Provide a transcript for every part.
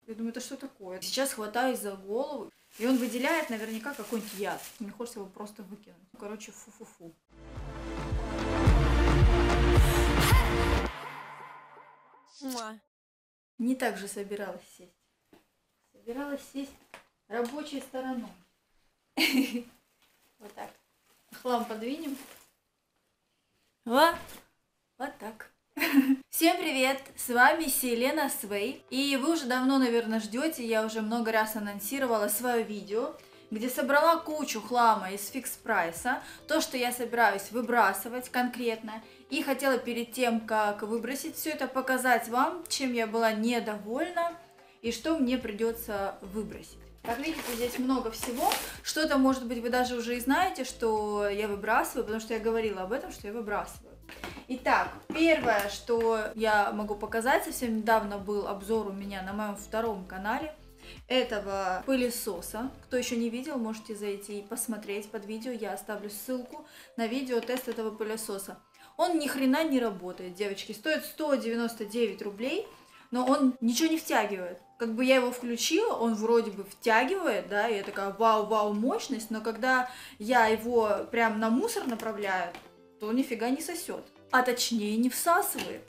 Я думаю, это что такое? Сейчас хватаюсь за голову, и он выделяет наверняка какой-нибудь яд. Мне хочется его просто выкинуть. Короче, фу-фу-фу. Не так же собиралась сесть. Собиралась сесть рабочей стороной. Вот так. Хлам подвинем. Вот так. Всем привет! С вами Селена Свей. И вы уже давно, наверное, ждете, я уже много раз анонсировала свое видео, где собрала кучу хлама из фикс прайса, то, что я собираюсь выбрасывать конкретно. И хотела перед тем, как выбросить все это, показать вам, чем я была недовольна и что мне придется выбросить. Как видите, здесь много всего. Что-то, может быть, вы даже уже и знаете, что я выбрасываю, потому что я говорила об этом, что я выбрасываю. Итак, первое, что я могу показать, совсем недавно был обзор у меня на моем втором канале этого пылесоса. Кто еще не видел, можете зайти и посмотреть под видео. Я оставлю ссылку на видео тест этого пылесоса. Он ни хрена не работает, девочки. Стоит 199 рублей, но он ничего не втягивает. Как бы я его включила, он вроде бы втягивает, да, и я такая вау-вау мощность, но когда я его прям на мусор направляю, то он нифига не сосет. А точнее не всасывает.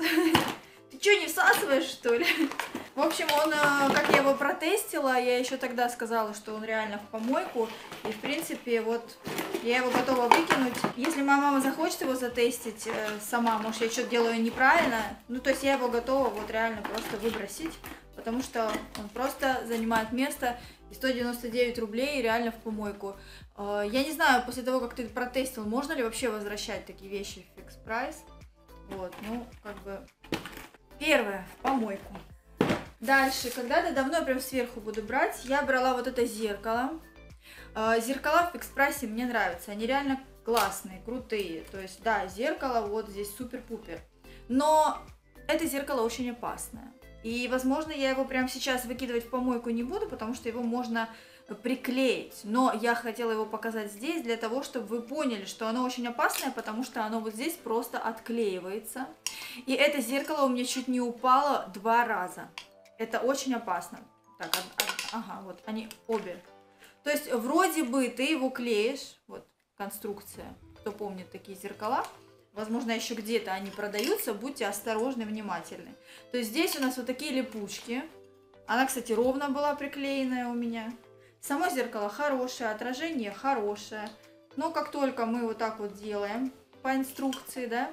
Ты что, не всасываешь, что ли? В общем, он, как я его протестила, я еще тогда сказала, что он реально в помойку. И, в принципе, вот я его готова выкинуть. Если моя мама захочет его затестить сама, может, я что-то делаю неправильно, ну, то есть я его готова вот реально просто выбросить, потому что он просто занимает место. И 199 рублей реально в помойку. Я не знаю, после того, как ты протестил, можно ли вообще возвращать такие вещи в фикс прайс. Вот, ну, как бы... Первое, в помойку. Дальше, когда-то давно, прям сверху буду брать, я брала вот это зеркало. Зеркала в фикс прайсе мне нравятся, они реально классные, крутые. То есть, да, зеркало вот здесь супер-пупер. Но это зеркало очень опасное. И, возможно, я его прямо сейчас выкидывать в помойку не буду, потому что его можно приклеить. Но я хотела его показать здесь для того, чтобы вы поняли, что оно очень опасное, потому что оно вот здесь просто отклеивается. И это зеркало у меня чуть не упало 2 раза. Это очень опасно. Так, ага, вот они обе. То есть вроде бы ты его клеишь, вот конструкция, кто помнит такие зеркала. Возможно, еще где-то они продаются, будьте осторожны, внимательны. То есть здесь у нас вот такие липучки. Она, кстати, ровно была приклеенная у меня. Само зеркало хорошее, отражение хорошее. Но как только мы вот так вот делаем по инструкции, да,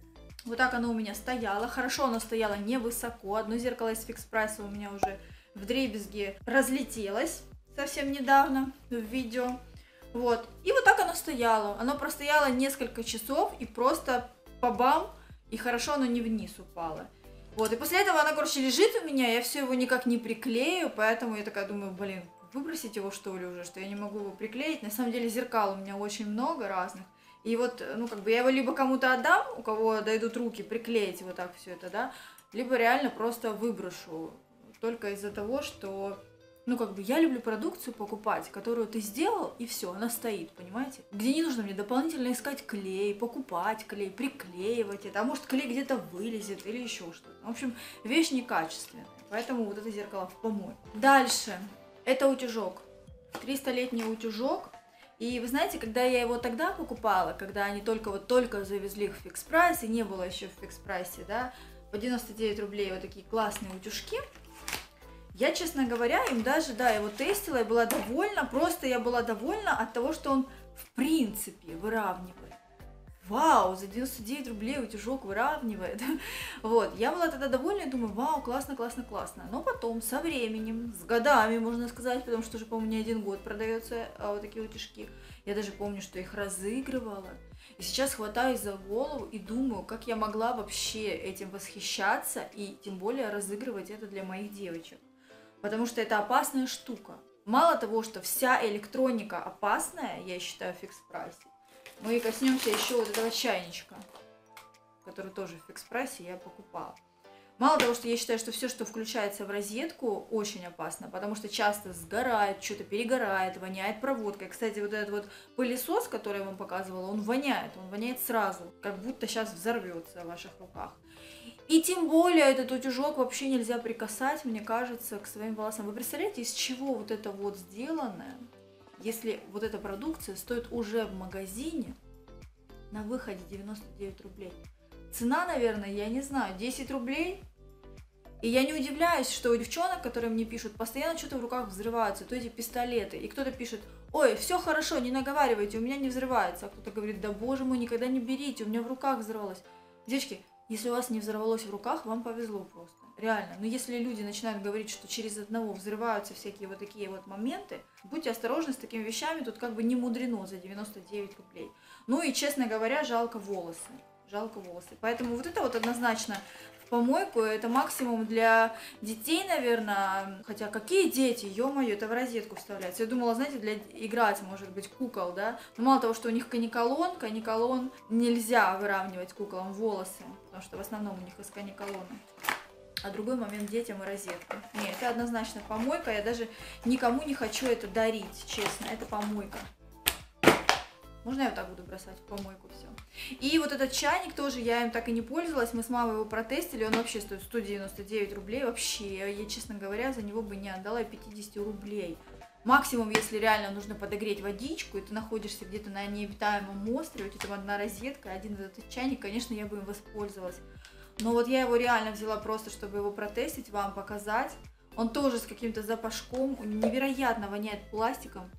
вот так оно у меня стояло. Хорошо оно стояло невысоко. Одно зеркало из фикс прайса у меня уже вдребезги разлетелось совсем недавно в видео. Вот. И вот так оно стояло. Оно простояло несколько часов и просто по-бам, и хорошо оно не вниз упало. Вот. И после этого оно, короче, лежит у меня, я все его никак не приклею, поэтому я такая думаю, блин, выбросить его что ли уже, что я не могу его приклеить. На самом деле зеркал у меня очень много разных. И вот, ну, как бы я его либо кому-то отдам, у кого дойдут руки приклеить вот так все это, да, либо реально просто выброшу. Только из-за того, что... Ну, как бы, я люблю продукцию покупать, которую ты сделал, и все, она стоит, понимаете? Где не нужно мне дополнительно искать клей, покупать клей, приклеивать это, а может клей где-то вылезет или еще что-то. В общем, вещь некачественная, поэтому вот это зеркало в помойку. Дальше, это утюжок, 300-летний утюжок. И вы знаете, когда я его тогда покупала, когда они только завезли их в фикс прайс, и не было еще в фикс прайсе, да, по 99 рублей вот такие классные утюжки, я, честно говоря, им даже, да, его тестила, я была довольна, просто я была довольна от того, что он в принципе выравнивает. Вау, за 99 рублей утюжок выравнивает. Вот, я была тогда довольна и думаю, вау, классно, классно, классно. Но потом, со временем, с годами, можно сказать, потому что уже, по-моему, не 1 год продается вот такие утюжки. Я даже помню, что их разыгрывала. И сейчас хватаюсь за голову и думаю, как я могла вообще этим восхищаться и тем более разыгрывать это для моих девочек. Потому что это опасная штука. Мало того, что вся электроника опасная, я считаю, в фикс прайсе, мы и коснемся еще вот этого чайничка, который тоже в фикс прайсе я покупала. Мало того, что я считаю, что все, что включается в розетку, очень опасно, потому что часто сгорает, что-то перегорает, воняет проводкой. Кстати, вот этот вот пылесос, который я вам показывала, он воняет сразу, как будто сейчас взорвется в ваших руках. И тем более этот утюжок вообще нельзя прикасать, мне кажется, к своим волосам. Вы представляете, из чего вот это вот сделанное, если вот эта продукция стоит уже в магазине на выходе 99 рублей. Цена, наверное, я не знаю, 10 рублей. И я не удивляюсь, что у девчонок, которые мне пишут, постоянно что-то в руках взрываются, то эти пистолеты. И кто-то пишет: ой, все хорошо, не наговаривайте, у меня не взрывается. А кто-то говорит: да боже мой, никогда не берите, у меня в руках взорвалось. Девочки, если у вас не взорвалось в руках, вам повезло просто. Реально. Но если люди начинают говорить, что через одного взрываются всякие вот такие вот моменты, будьте осторожны с такими вещами, тут как бы не мудрено за 99 рублей. Ну и, честно говоря, жалко волосы. Жалко волосы. Поэтому вот это вот однозначно в помойку, это максимум для детей, наверное. Хотя какие дети, ё-моё, это в розетку вставляется. Я думала, знаете, для играть, может быть, кукол, да. Но мало того, что у них каниколон нельзя выравнивать куклам волосы, потому что в основном у них из каниколона. А другой момент — детям и розетку. Нет, это однозначно помойка, я даже никому не хочу это дарить, честно, это помойка. Можно я вот так буду бросать в помойку все? И вот этот чайник тоже, я им так и не пользовалась, мы с мамой его протестили, он вообще стоит 199 рублей, вообще, я, честно говоря, за него бы не отдала 50 рублей. Максимум, если реально нужно подогреть водичку, и ты находишься где-то на необитаемом острове, у тебя там одна розетка, один этот чайник, конечно, я бы им воспользовалась. Но вот я его реально взяла просто, чтобы его протестить, вам показать. Он тоже с каким-то запашком, невероятно воняет пластиком.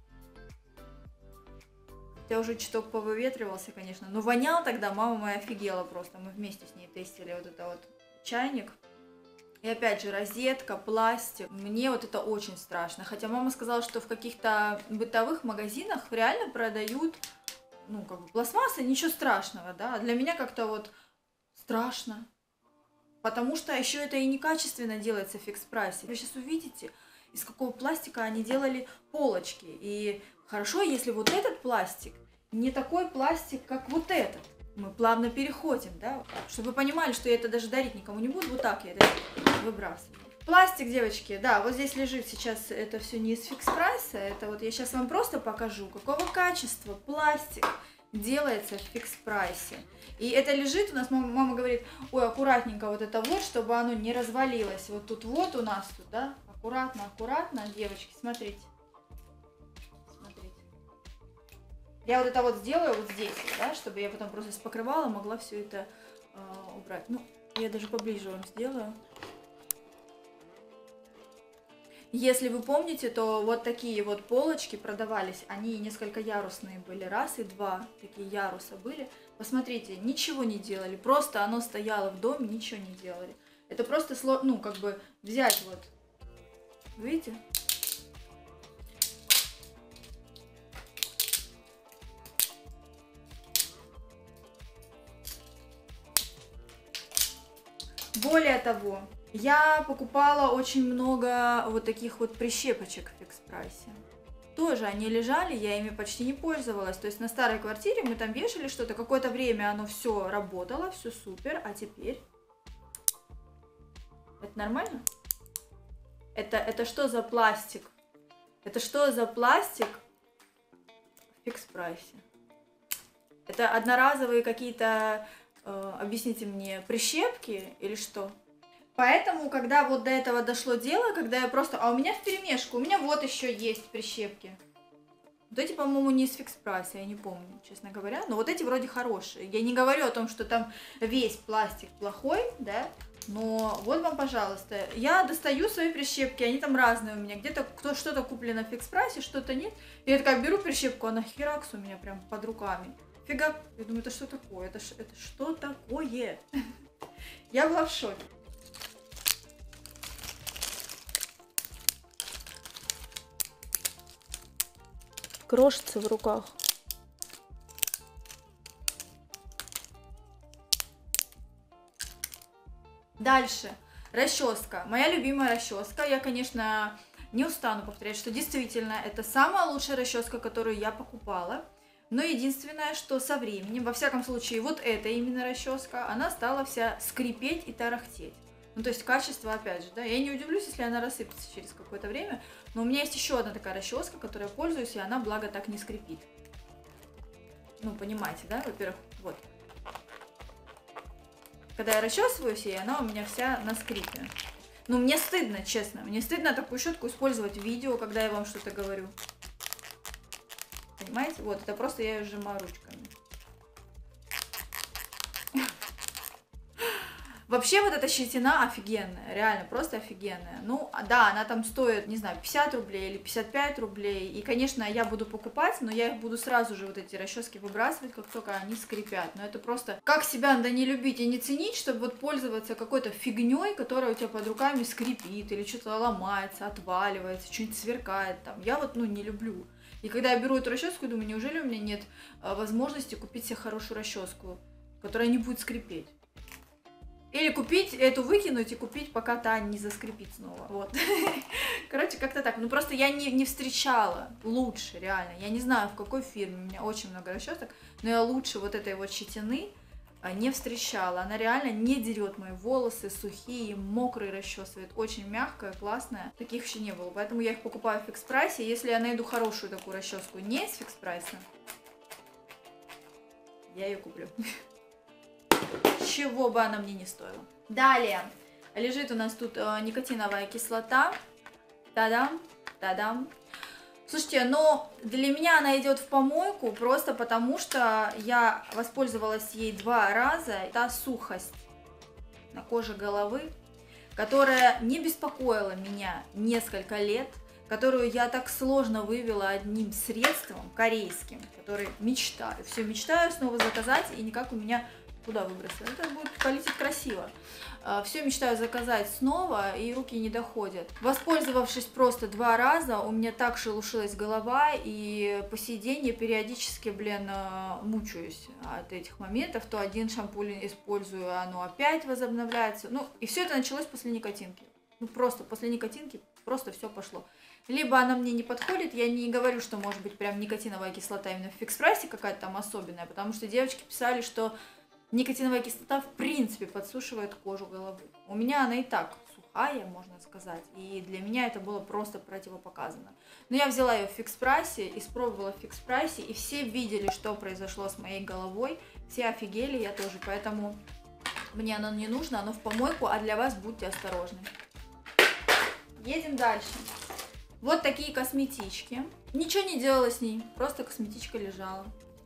Я уже чуток повыветривался, конечно, но вонял тогда, мама моя офигела просто. Мы вместе с ней тестили вот это вот чайник. И опять же, розетка, пластик. Мне вот это очень страшно. Хотя мама сказала, что в каких-то бытовых магазинах реально продают, ну, как бы пластмасса, ничего страшного, да. А для меня как-то вот страшно. Потому что еще это и некачественно делается в фикс-прайсе. Вы сейчас увидите, из какого пластика они делали полочки. И хорошо, если вот этот пластик не такой пластик, как вот этот. Мы плавно переходим, да, чтобы вы понимали, что я это даже дарить никому не буду. Вот так я это выбрасываю. Пластик, девочки, да, вот здесь лежит сейчас, это все не из фикс-прайса. Это вот я сейчас вам просто покажу, какого качества пластик делается в фикс-прайсе. И это лежит у нас, мама говорит: ой, аккуратненько вот это вот, чтобы оно не развалилось. Вот тут вот у нас тут, да, аккуратно, аккуратно, девочки, смотрите. Смотрите. Я вот это вот сделаю вот здесь, да, чтобы я потом просто с покрывала могла все это убрать. Ну, я даже поближе вам сделаю. Если вы помните, то вот такие вот полочки продавались, они несколько ярусные были, раз и два такие яруса были. Посмотрите, ничего не делали, просто оно стояло в доме, ничего не делали. Это просто, ну, как бы взять вот, видите? Более того, я покупала очень много вот таких вот прищепочек в фикс-прайсе. Тоже они лежали, я ими почти не пользовалась. То есть на старой квартире мы там вешали что-то, какое-то время оно все работало, все супер, а теперь... Это нормально? Это что за пластик? Это что за пластик в фикс-прайсе? Это одноразовые какие-то, объясните мне, прищепки или что? Поэтому, когда вот до этого дошло дело, когда я просто... А у меня вперемешку, у меня вот еще есть прищепки. Вот эти, по-моему, не из фикс-прайса, я не помню, честно говоря. Но вот эти вроде хорошие. Я не говорю о том, что там весь пластик плохой, да. Но вот вам, пожалуйста. Я достаю свои прищепки, они там разные у меня. Где-то что-то куплено в фикс-прайсе, что-то нет. И я такая беру прищепку, она херакс у меня прям под руками. Фига. Я думаю, это что такое? Это что такое? Я была в шоке. Крошится в руках. Дальше. Расческа. Моя любимая расческа. Я, конечно, не устану повторять, что действительно это самая лучшая расческа, которую я покупала. Но единственное, что со временем, во всяком случае, вот эта именно расческа, она стала вся скрипеть и тарахтеть. Ну, то есть качество, опять же, да, я не удивлюсь, если она рассыпется через какое-то время, но у меня есть еще одна такая расческа, которой я пользуюсь, и она, благо, так не скрипит. Ну, понимаете, да, во-первых, вот. когда я расчесываюсь, и она у меня вся на скрипе. Ну, мне стыдно, честно. Мне стыдно такую щетку использовать в видео, когда я вам что-то говорю. Понимаете? Вот, это просто я ее сжимаю ручками. Вообще вот эта щетина офигенная, реально, просто офигенная. Ну, да, она там стоит, не знаю, 50 рублей или 55 рублей. И, конечно, я буду покупать, но я их буду сразу же, вот эти расчески, выбрасывать, как только они скрипят. Но это просто как себя надо не любить и не ценить, чтобы вот пользоваться какой-то фигней, которая у тебя под руками скрипит, или что-то ломается, отваливается, что-нибудь сверкает там. Я вот, ну, не люблю. И когда я беру эту расческу, думаю, неужели у меня нет возможности купить себе хорошую расческу, которая не будет скрипеть? Или купить эту, выкинуть и купить, пока та не заскрипит снова. Вот. Короче, как-то так. Ну, просто я не встречала лучше, реально. Я не знаю, в какой фирме. У меня очень много расчесок, но я лучше вот этой вот щетины не встречала. Она реально не дерет мои волосы, сухие, мокрые расчесывает. Очень мягкая, классная. Таких еще не было. Поэтому я их покупаю в фикс прайсе. Если я найду хорошую такую расческу не из фикс прайса, я ее куплю. Чего бы она мне не стоила. Далее. Лежит у нас тут никотиновая кислота. Та-дам, та-дам. Слушайте, но для меня она идет в помойку просто потому, что я воспользовалась ей 2 раза. Это сухость на коже головы, которая не беспокоила меня несколько лет, которую я так сложно вывела одним средством корейским, который мечтаю. Все мечтаю снова заказать, и никак у меня... Куда выбросила? Это будет полететь красиво. Все мечтаю заказать снова, и руки не доходят. Воспользовавшись просто 2 раза, у меня так шелушилась голова, и по сей день я периодически, мучаюсь от этих моментов. То один шампунь использую, оно опять возобновляется. Ну, и все это началось после никотинки. Ну, просто после никотинки просто все пошло. Либо она мне не подходит, я не говорю, что может быть прям никотиновая кислота именно в фикс прайсе какая-то там особенная, потому что девочки писали, что никотиновая кислота в принципе подсушивает кожу головы. У меня она и так сухая, можно сказать, и для меня это было просто противопоказано. Но я взяла ее в фикс прайсе, испробовала в фикс прайсе, и все видели, что произошло с моей головой, все офигели, я тоже, поэтому мне оно не нужно, оно в помойку, а для вас будьте осторожны. Едем дальше. Вот такие косметички. Ничего не делала с ней, просто косметичка лежала.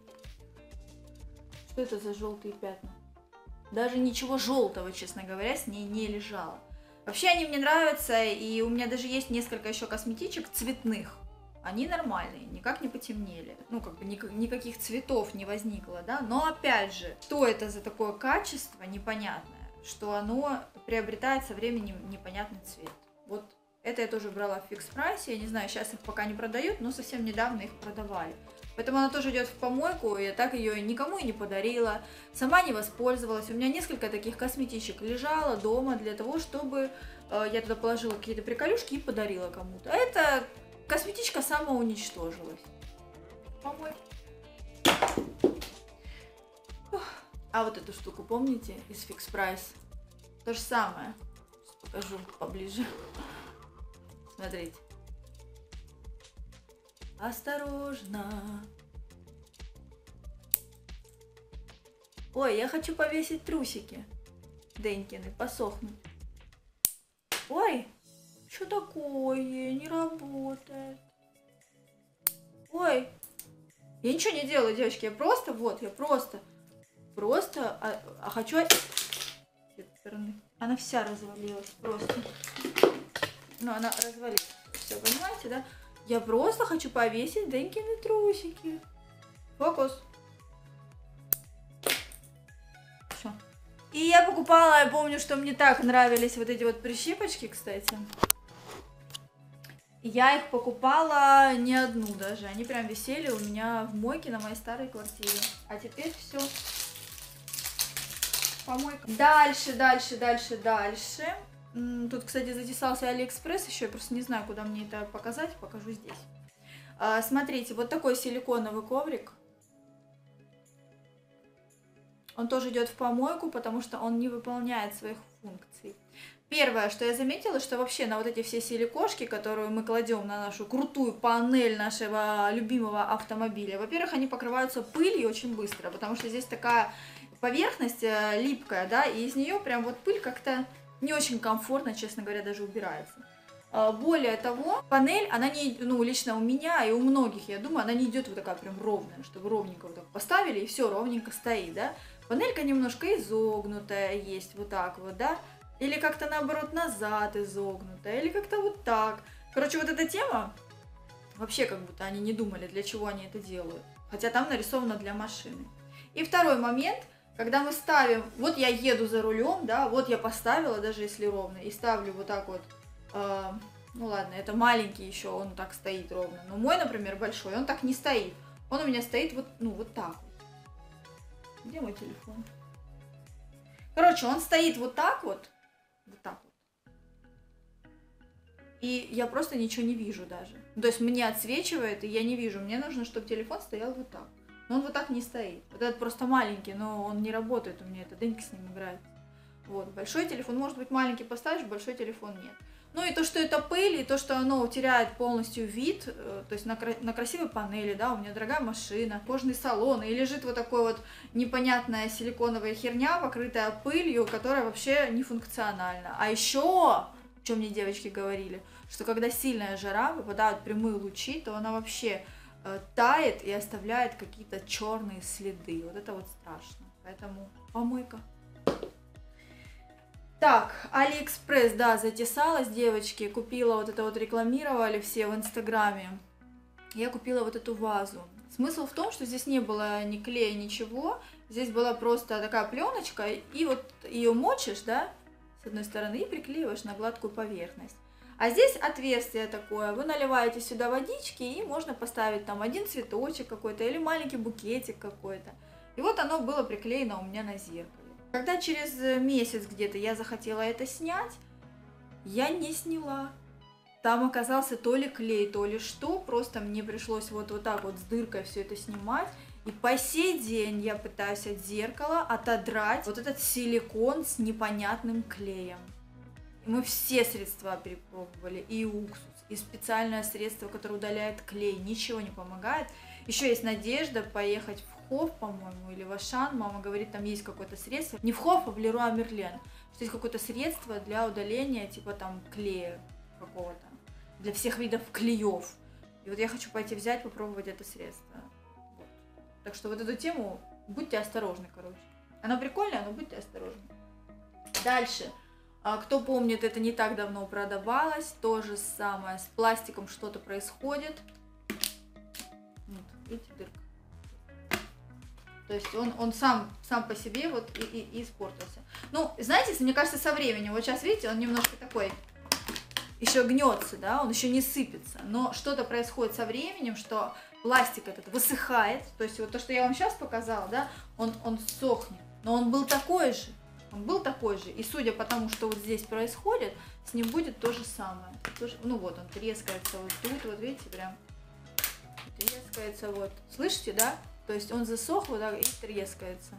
Что это за желтые пятна? Даже ничего желтого, честно говоря, с ней не лежало. Вообще они мне нравятся, и у меня даже есть несколько еще косметичек цветных. Они нормальные, никак не потемнели. Ну, как бы никаких цветов не возникло, да. Но опять же, что это за такое качество непонятное, что оно приобретает со временем непонятный цвет. Вот это я тоже брала в фикс прайсе. Я не знаю, сейчас их пока не продают, но совсем недавно их продавали. Поэтому она тоже идет в помойку, я так ее никому и не подарила, сама не воспользовалась. У меня несколько таких косметичек лежало дома для того, чтобы я туда положила какие-то приколюшки и подарила кому-то. А эта косметичка самоуничтожилась. Помойка. А вот эту штуку помните из фикс прайс? То же самое. Сейчас покажу поближе. Смотрите. Осторожно. Ой, я хочу повесить трусики Денькины, посохнуть. Ой, что такое? Не работает. Ой, я ничего не делаю, девочки. Я просто хочу... С этой стороны. Она вся развалилась просто. Ну, она развалилась. Все, понимаете, да? Я просто хочу повесить Денькины трусики. Фокус. Все. И я покупала, я помню, что мне так нравились вот эти вот прищипочки, кстати. Я их покупала не одну даже. Они прям висели у меня в мойке на моей старой квартире. А теперь все. Помойка. Дальше. Тут, кстати, затесался Алиэкспресс еще. Я просто не знаю, куда мне это показать. Покажу здесь. Смотрите, вот такой силиконовый коврик. Он тоже идет в помойку, потому что он не выполняет своих функций. Первое, что я заметила, что вообще на вот эти все силикошки, которые мы кладем на нашу крутую панель нашего любимого автомобиля, во-первых, они покрываются пылью очень быстро, потому что здесь такая поверхность липкая, да, и из нее прям вот пыль как-то не очень комфортно, честно говоря, даже убирается. Более того, панель, она не, ну, лично у меня и у многих, я думаю, она не идет вот такая прям ровная, чтобы ровненько вот так поставили и все ровненько стоит, да. Панелька немножко изогнутая есть, вот так вот, да, или как-то наоборот назад изогнутая, или как-то вот так. Короче, вот эта тема, вообще как будто они не думали, для чего они это делают, хотя там нарисовано для машины. И второй момент, когда мы ставим, вот я еду за рулем, да, вот я поставила, даже если ровно, и ставлю вот так вот. Ну ладно, это маленький еще, он так стоит ровно. Но мой, например, большой, он так не стоит. Он у меня стоит вот, ну, вот так вот. Где мой телефон? Короче, он стоит вот так вот. Вот так вот. И я просто ничего не вижу даже. То есть мне отсвечивает, и я не вижу. Мне нужно, чтобы телефон стоял вот так. Но он вот так не стоит. Вот этот просто маленький, но он не работает у меня. Это Денька с ним играет. Вот, большой телефон, может быть, маленький поставишь, большой телефон нет. Ну и то, что это пыль, и то, что оно теряет полностью вид, то есть на красивой панели, да, у меня дорогая машина, кожаный салон, и лежит вот такой вот непонятная силиконовая херня, покрытая пылью, которая вообще не функциональна. А еще, о чем мне девочки говорили, что когда сильная жара, выпадают прямые лучи, то она вообще тает и оставляет какие-то черные следы. Вот это вот страшно. Поэтому помойка. Так, Алиэкспресс, да, затесалась, девочки, купила вот это вот, рекламировали все в Инстаграме. Я купила вот эту вазу. Смысл в том, что здесь не было ни клея, ничего, здесь была просто такая пленочка, и вот ее мочишь, да, с одной стороны, и приклеиваешь на гладкую поверхность. А здесь отверстие такое, вы наливаете сюда водички, и можно поставить там один цветочек какой-то или маленький букетик какой-то. И вот оно было приклеено у меня на зеркале. Когда через месяц где-то я захотела это снять, я не сняла. Там оказался то ли клей, то ли что, просто мне пришлось вот так вот с дыркой все это снимать. И по сей день я пытаюсь от зеркала отодрать вот этот силикон с непонятным клеем. И мы все средства перепробовали, и уксус, и специальное средство, которое удаляет клей, ничего не помогает. Еще есть надежда поехать в Хофф, по-моему, или в Ашан. Мама говорит, там есть какое-то средство. Не в Хофф, а в Леруа Мерлен. Что есть какое-то средство для удаления, типа там клея какого-то. Для всех видов клеев. И вот я хочу пойти взять, попробовать это средство. Вот. Так что вот эту тему будьте осторожны, короче. Оно прикольное, но будьте осторожны. Дальше. Кто помнит, это не так давно продавалось. То же самое. С пластиком что-то происходит. Вот, видите, дырка. То есть он сам по себе вот и испортился. Ну, знаете, мне кажется, со временем, вот сейчас, видите, он немножко такой, еще гнется, да, он еще не сыпется. Но что-то происходит со временем, что пластик этот высыхает. То есть вот то, что я вам сейчас показала, да, он сохнет. Но он был такой же. Он был такой же. И судя по тому, что вот здесь происходит, с ним будет то же самое. Ну вот, он трескается вот тут, вот видите, прям трескается вот. Слышите, да? То есть он засох вот так и трескается.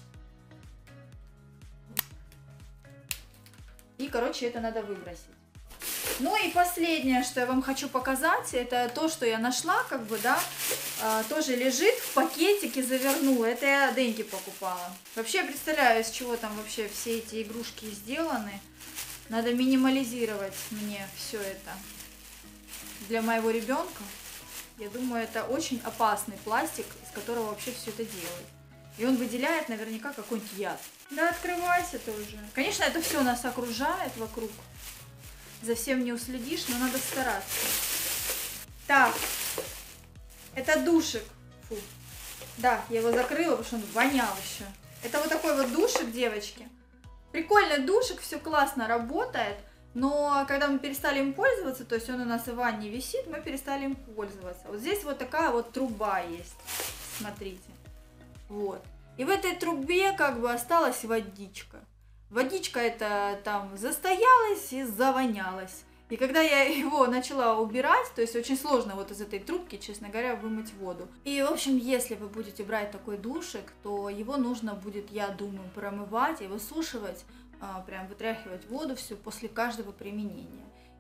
И, короче, это надо выбросить. Ну и последнее, что я вам хочу показать, это то, что я нашла, как бы, да, тоже лежит в пакетике, завернула. Это я Деньке покупала. Вообще, я представляю, из чего там вообще все эти игрушки сделаны. Надо минимализировать мне все это для моего ребенка. Я думаю, это очень опасный пластик, из которого вообще все это делают. И он выделяет наверняка какой-нибудь яд. Да, открывайся ты уже. Конечно, это все нас окружает вокруг. За всем не уследишь, но надо стараться. Так, это душик. Фу. Да, я его закрыла, потому что он вонял еще. Это вот такой вот душик, девочки. Прикольный душик, все классно работает. Но когда мы перестали им пользоваться, то есть он у нас в ванне висит, мы перестали им пользоваться. Вот здесь вот такая вот труба есть. Смотрите. Вот. И в этой трубе как бы осталась водичка. Водичка эта там застоялась и завонялась. И когда я его начала убирать, то есть очень сложно вот из этой трубки, честно говоря, вымыть воду. И, в общем, если вы будете брать такой душик, то его нужно будет, я думаю, промывать и высушивать, прям вытряхивать воду всю после каждого применения.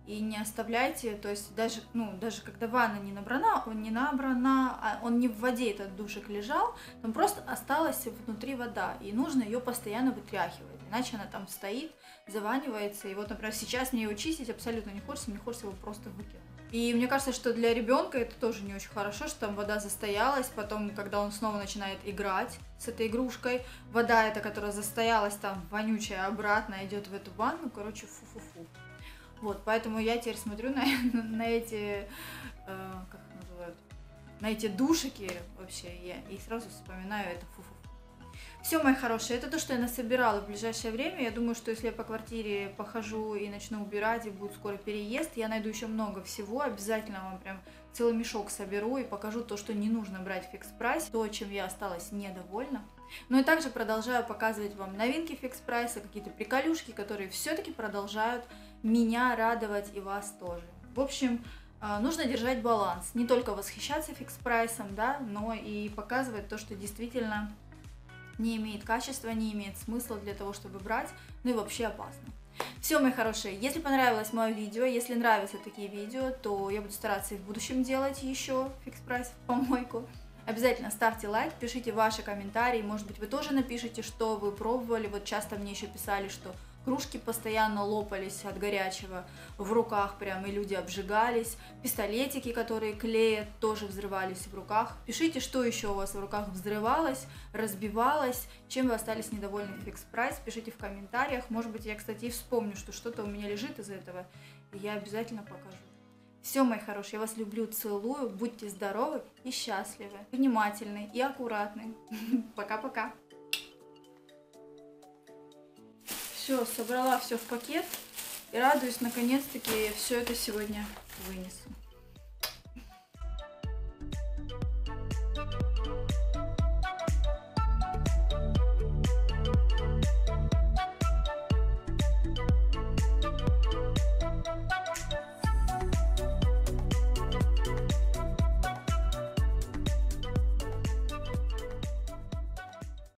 и не оставляйте, то есть даже, даже когда ванна не набрана, он не в воде, этот душик лежал, там просто осталась внутри вода, и нужно ее постоянно вытряхивать, иначе она там стоит, заванивается, и вот, например, сейчас мне его чистить абсолютно не хочется, мне хочется его просто выкинуть. И мне кажется, что для ребенка это тоже не очень хорошо, что там вода застоялась, потом, когда он снова начинает играть с этой игрушкой, вода эта, которая застоялась там, вонючая, обратно идет в эту ванну, короче, фу-фу-фу. Вот, поэтому я теперь смотрю на эти, как их называют, на эти душики вообще, и сразу вспоминаю это фу-фу. Все, мои хорошие, это то, что я насобирала в ближайшее время. Я думаю, что если я по квартире похожу и начну убирать, и будет скоро переезд, я найду еще много всего. Обязательно вам прям целый мешок соберу и покажу то, что не нужно брать в фикс прайс, то, чем я осталась недовольна. Ну и также продолжаю показывать вам новинки фикс прайса, какие-то приколюшки, которые все-таки продолжают меня радовать и вас тоже. В общем, нужно держать баланс, не только восхищаться фикс прайсом, да, но и показывать то, что действительно не имеет качества, не имеет смысла для того, чтобы брать, ну и вообще опасно. Все, мои хорошие, если понравилось мое видео, если нравятся такие видео, то я буду стараться и в будущем делать еще фикс прайс в помойку. Обязательно ставьте лайк, пишите ваши комментарии, может быть, вы тоже напишите, что вы пробовали. Вот часто мне еще писали, что кружки постоянно лопались от горячего в руках прям, и люди обжигались. Пистолетики, которые клеят, тоже взрывались в руках. Пишите, что еще у вас в руках взрывалось, разбивалось, чем вы остались недовольны в фикс прайс. Пишите в комментариях. Может быть, я, кстати, и вспомню, что что-то у меня лежит из этого, и я обязательно покажу. Все, мои хорошие, я вас люблю, целую, будьте здоровы и счастливы, внимательны и аккуратны. Пока-пока. Все, собрала все в пакет и радуюсь, наконец-таки все это сегодня вынесу.